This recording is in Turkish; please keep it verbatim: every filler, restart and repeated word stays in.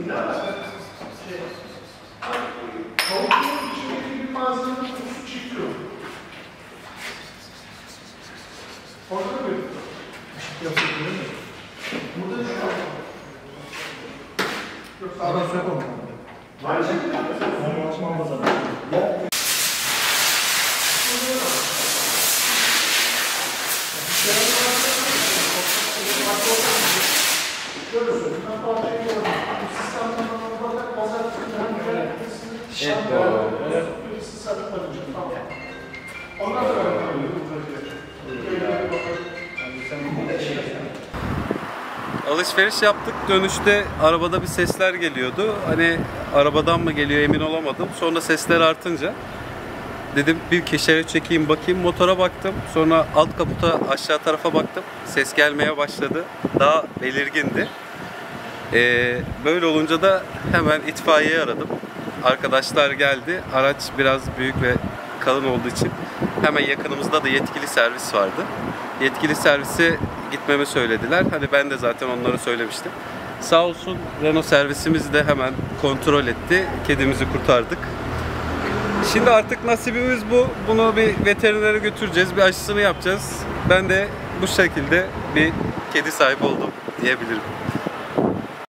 Tavukların içindeki bir malzemenin kokusu çıkıyor. Orada mı? Işık yapsak değil mi? Burada şu an. Yok sağdan söyle onu. Var mı? Onu açmam lazım. Şöyle söyleyeyim, ben parçayı gördüm. Bu sistemden olarak pazar günlerinde evet, doğru. birisi satılacak. Tamam. Ondan sonra alışveriş yaptık. Dönüşte arabada bir sesler geliyordu. Hani arabadan mı geliyor emin olamadım. Sonra sesler artınca dedim bir keşere çekeyim bakayım. Motora baktım. Sonra alt kaputa aşağı tarafa baktım. Ses gelmeye başladı. Daha belirgindi. Ee, böyle olunca da hemen itfaiyeyi aradım. Arkadaşlar geldi. Araç biraz büyük ve kalın olduğu için hemen yakınımızda da yetkili servis vardı. Yetkili servise gitmemi söylediler. Hani ben de zaten onlara söylemiştim. Sağ olsun Renault servisimiz de hemen kontrol etti. Kedimizi kurtardık. Şimdi artık nasibimiz bu. Bunu bir veterinere götüreceğiz. Bir aşısını yapacağız. Ben de bu şekilde bir kedi sahibi oldum diyebilirim.